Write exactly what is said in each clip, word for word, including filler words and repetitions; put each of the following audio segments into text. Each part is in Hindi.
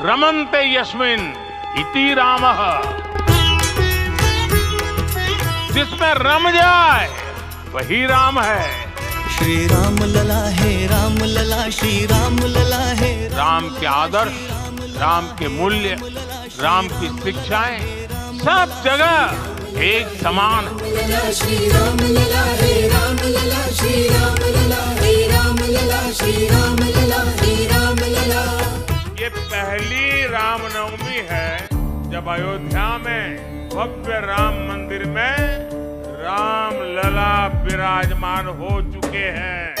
रमन्ते यस्मिन् इति रामः। जिसमें रम जाए वही राम है। श्री राम लला है, राम लला, श्री राम लला है। राम के आदर्श, राम के मूल्य, राम की शिक्षाएं सब जगह एक समान है। श्री राम लला है, राम लला, श्री राम लला है, राम लला, श्री राम लला है, राम लला। ये पहली रामनवमी है जब अयोध्या में भव्य राम मंदिर में राम लला विराजमान हो चुके हैं।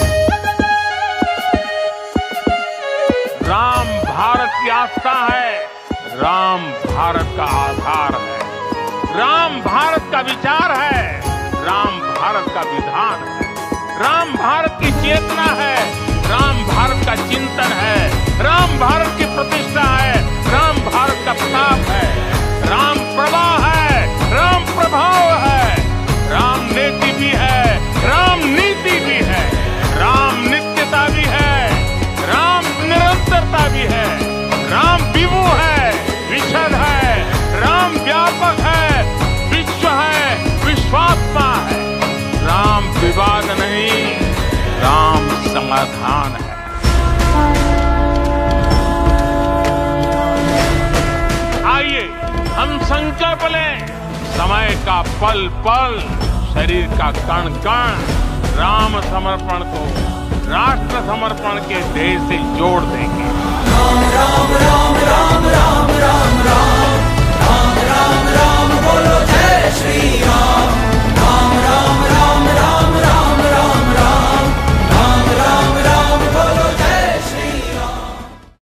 राम भारत की आस्था है, राम भारत का आधार है, राम भारत का विचार है, राम भारत का विधान है, राम भारत की चेतना है, राम भारत का चिंतन है, राम भारत की प्रतिष्ठा है, राम भारत का प्रताप है, राम प्रवाह है, राम प्रभाव है, राम नीति भी है, राम नीति भी है, राम नित्यता भी है, राम निरंतरता भी है, राम विभु है, विशद है, राम व्यापक है, विश्व है, विश्वात्मा है, राम विवाद नहीं, राम समाधान है। आइए हम संकल्प लें, समय का पल पल, शरीर का कण कण राम समर्पण को राष्ट्र समर्पण के ध्येय से जोड़ देंगे।